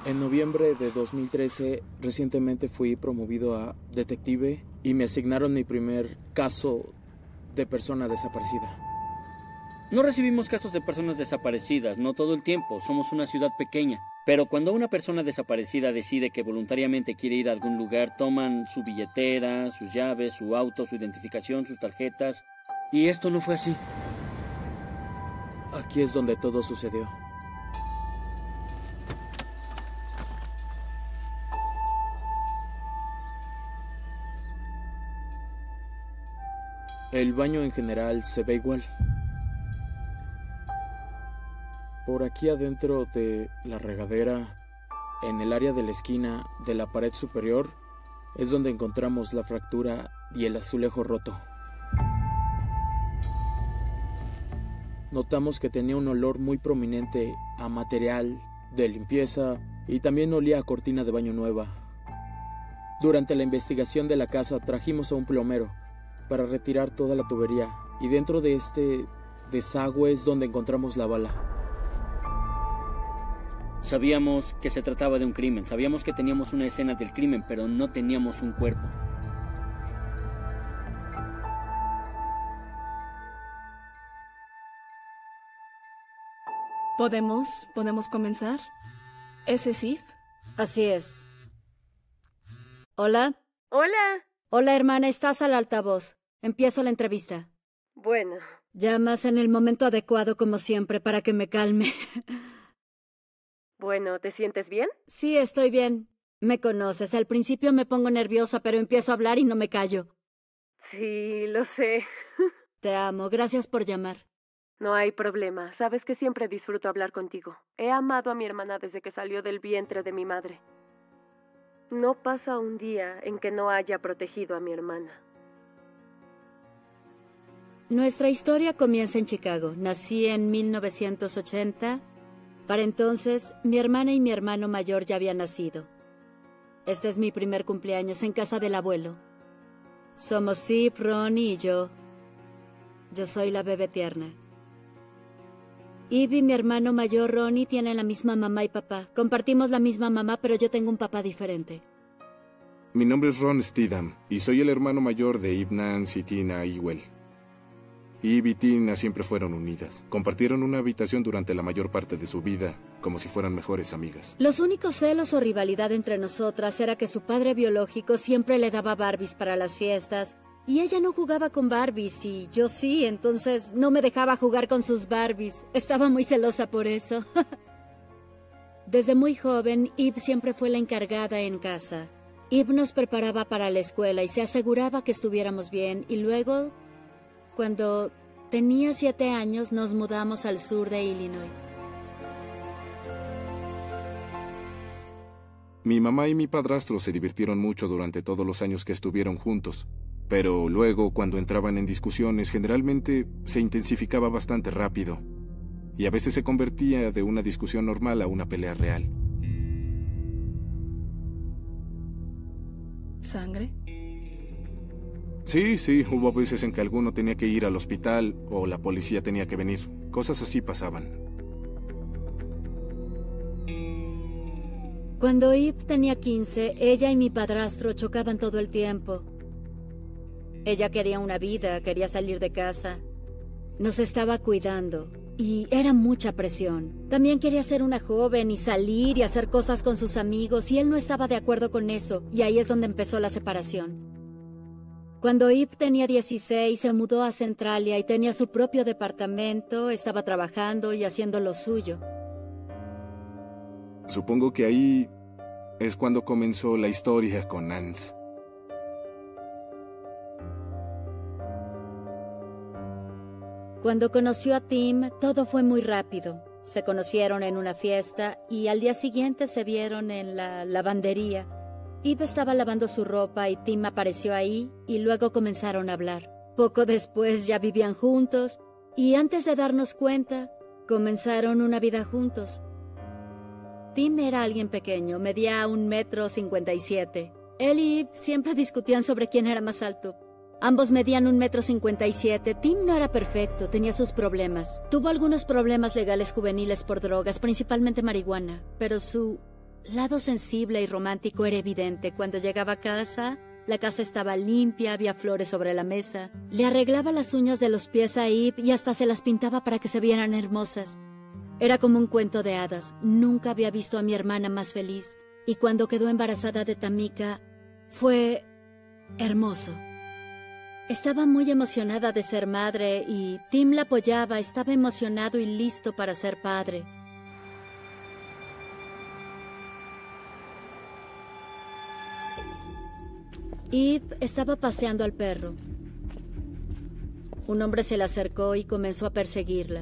En noviembre de 2013, recientemente fui promovido a detective y me asignaron mi primer caso de persona desaparecida. No recibimos casos de personas desaparecidas, no todo el tiempo, somos una ciudad pequeña. Pero cuando una persona desaparecida decide que voluntariamente quiere ir a algún lugar, toman su billetera, sus llaves, su auto, su identificación, sus tarjetas. Y esto no fue así. Aquí es donde todo sucedió. El baño en general se ve igual. Por aquí adentro de la regadera, en el área de la esquina de la pared superior, es donde encontramos la fractura y el azulejo roto. Notamos que tenía un olor muy prominente a material de limpieza y también olía a cortina de baño nueva. Durante la investigación de la casa trajimos a un plomero para retirar toda la tubería y dentro de este desagüe es donde encontramos la bala. Sabíamos que se trataba de un crimen, sabíamos que teníamos una escena del crimen, pero no teníamos un cuerpo. ¿Podemos comenzar? ¿Ese es Eve? Así es. ¿Hola? Hola. Hola, hermana, estás al altavoz. Empiezo la entrevista. Bueno. Llamas en el momento adecuado, como siempre, para que me calme. Bueno, ¿te sientes bien? Sí, estoy bien. Me conoces. Al principio me pongo nerviosa, pero empiezo a hablar y no me callo. Sí, lo sé. Te amo. Gracias por llamar. No hay problema. Sabes que siempre disfruto hablar contigo. He amado a mi hermana desde que salió del vientre de mi madre. No pasa un día en que no haya protegido a mi hermana. Nuestra historia comienza en Chicago. Nací en 1980. Para entonces, mi hermana y mi hermano mayor ya habían nacido. Este es mi primer cumpleaños en casa del abuelo. Somos Sip, Ronnie y yo. Yo soy la bebé tierna. Eve y mi hermano mayor Ronnie tienen la misma mamá y papá. Compartimos la misma mamá, pero yo tengo un papá diferente. Mi nombre es Ron Steedham y soy el hermano mayor de Eve, Nancy y Tina Ewell. Eve y Tina siempre fueron unidas. Compartieron una habitación durante la mayor parte de su vida, como si fueran mejores amigas. Los únicos celos o rivalidad entre nosotras era que su padre biológico siempre le daba Barbies para las fiestas y ella no jugaba con Barbies y yo sí, entonces no me dejaba jugar con sus Barbies. Estaba muy celosa por eso. Desde muy joven, Eve siempre fue la encargada en casa. Eve nos preparaba para la escuela y se aseguraba que estuviéramos bien y luego, cuando tenía 7 años, nos mudamos al sur de Illinois. Mi mamá y mi padrastro se divirtieron mucho durante todos los años que estuvieron juntos, pero luego, cuando entraban en discusiones, generalmente se intensificaba bastante rápido, y a veces se convertía de una discusión normal a una pelea real. ¿Sangre? Sí, hubo veces en que alguno tenía que ir al hospital o la policía tenía que venir. Cosas así pasaban. Cuando Eve tenía 15, ella y mi padrastro chocaban todo el tiempo. Ella quería una vida, quería salir de casa. Nos estaba cuidando y era mucha presión. También quería ser una joven y salir y hacer cosas con sus amigos y él no estaba de acuerdo con eso y ahí es donde empezó la separación. Cuando Eve tenía 16, se mudó a Centralia y tenía su propio departamento, estaba trabajando y haciendo lo suyo. Supongo que ahí es cuando comenzó la historia con Nance. Cuando conoció a Tim, todo fue muy rápido. Se conocieron en una fiesta y al día siguiente se vieron en la lavandería. Eve estaba lavando su ropa y Tim apareció ahí y luego comenzaron a hablar. Poco después ya vivían juntos y antes de darnos cuenta, comenzaron una vida juntos. Tim era alguien pequeño, medía 1,57 m. Él y Eve siempre discutían sobre quién era más alto. Ambos medían 1,57 m. Tim no era perfecto, tenía sus problemas. Tuvo algunos problemas legales juveniles por drogas, principalmente marihuana, pero su lado sensible y romántico era evidente. Cuando llegaba a casa, la casa estaba limpia, había flores sobre la mesa. Le arreglaba las uñas de los pies a Eve y hasta se las pintaba para que se vieran hermosas. Era como un cuento de hadas. Nunca había visto a mi hermana más feliz. Y cuando quedó embarazada de Tamika, fue hermoso. Estaba muy emocionada de ser madre y Tim la apoyaba. Estaba emocionado y listo para ser padre. Eve estaba paseando al perro. Un hombre se le acercó y comenzó a perseguirla.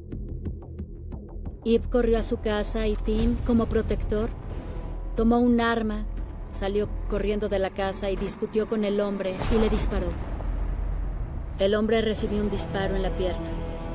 Eve corrió a su casa y Tim, como protector, tomó un arma, salió corriendo de la casa y discutió con el hombre y le disparó. El hombre recibió un disparo en la pierna.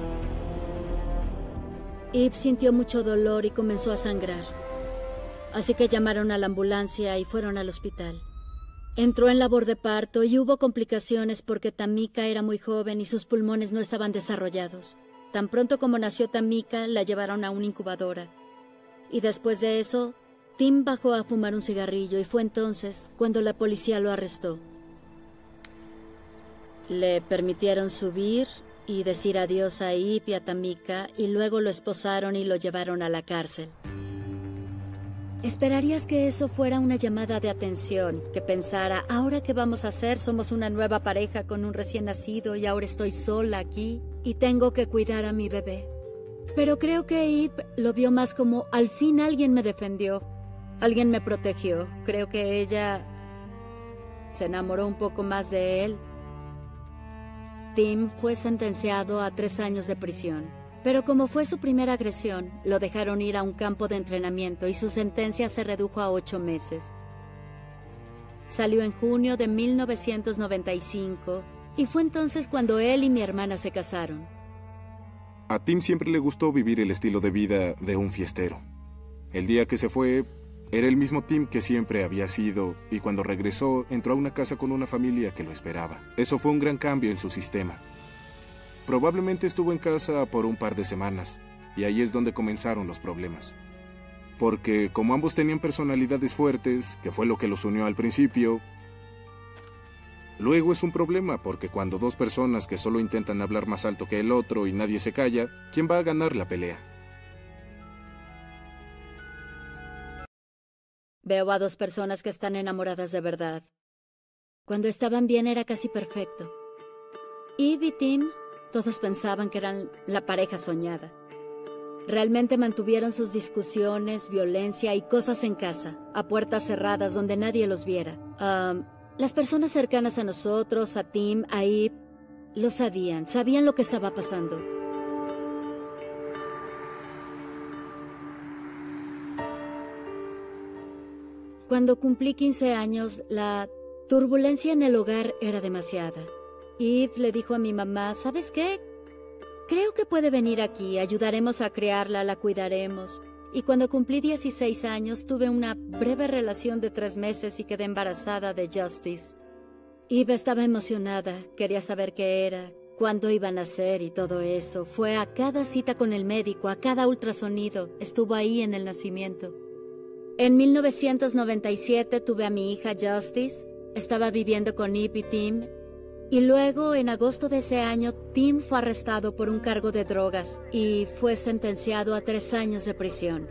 Eve sintió mucho dolor y comenzó a sangrar. Así que llamaron a la ambulancia y fueron al hospital. Entró en labor de parto y hubo complicaciones porque Tamika era muy joven y sus pulmones no estaban desarrollados. Tan pronto como nació Tamika, la llevaron a una incubadora. Y después de eso, Tim bajó a fumar un cigarrillo y fue entonces cuando la policía lo arrestó. Le permitieron subir y decir adiós a Eve y a Tamika y luego lo esposaron y lo llevaron a la cárcel. Esperarías que eso fuera una llamada de atención, que pensara, ahora qué vamos a hacer, somos una nueva pareja con un recién nacido y ahora estoy sola aquí y tengo que cuidar a mi bebé. Pero creo que Eve lo vio más como, al fin alguien me defendió, alguien me protegió. Creo que ella se enamoró un poco más de él. Tim fue sentenciado a 3 años de prisión. Pero como fue su primera agresión, lo dejaron ir a un campo de entrenamiento y su sentencia se redujo a 8 meses. Salió en junio de 1995 y fue entonces cuando él y mi hermana se casaron. A Tim siempre le gustó vivir el estilo de vida de un fiestero. El día que se fue, era el mismo Tim que siempre había sido y cuando regresó entró a una casa con una familia que lo esperaba. Eso fue un gran cambio en su sistema. Probablemente estuvo en casa por un par de semanas, y ahí es donde comenzaron los problemas. Porque como ambos tenían personalidades fuertes, que fue lo que los unió al principio, luego es un problema, porque cuando 2 personas que solo intentan hablar más alto que el otro y nadie se calla, ¿quién va a ganar la pelea? Veo a 2 personas que están enamoradas de verdad. Cuando estaban bien era casi perfecto. Eve y Tim, todos pensaban que eran la pareja soñada. Realmente mantuvieron sus discusiones, violencia y cosas en casa, a puertas cerradas donde nadie los viera. Las personas cercanas a nosotros, a Tim, a Eve, lo sabían lo que estaba pasando. Cuando cumplí 15 años, la turbulencia en el hogar era demasiada. Eve le dijo a mi mamá, ¿sabes qué? Creo que puede venir aquí, ayudaremos a criarla, la cuidaremos. Y cuando cumplí 16 años, tuve una breve relación de 3 meses y quedé embarazada de Justice. Eve estaba emocionada, quería saber qué era, cuándo iba a nacer y todo eso. Fue a cada cita con el médico, a cada ultrasonido, estuvo ahí en el nacimiento. En 1997 tuve a mi hija Justice, estaba viviendo con Eve y Tim. Y luego, en agosto de ese año, Tim fue arrestado por un cargo de drogas y fue sentenciado a 3 años de prisión.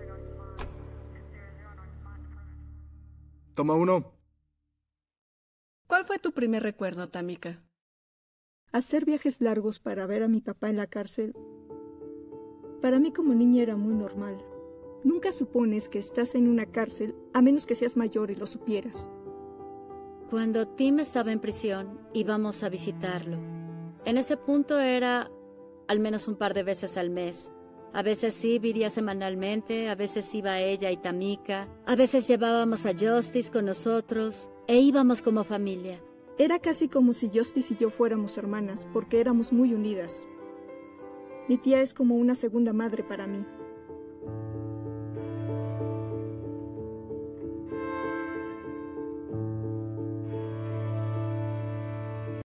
Toma 1. ¿Cuál fue tu primer recuerdo, Tamika? Hacer viajes largos para ver a mi papá en la cárcel. Para mí como niña era muy normal. Nunca supones que estás en una cárcel a menos que seas mayor y lo supieras. Cuando Tim estaba en prisión, íbamos a visitarlo. En ese punto era al menos un par de veces al mes. A veces sí, iría semanalmente, a veces iba ella y Tamika, a veces llevábamos a Justice con nosotros e íbamos como familia. Era casi como si Justice y yo fuéramos hermanas, porque éramos muy unidas. Mi tía es como una segunda madre para mí.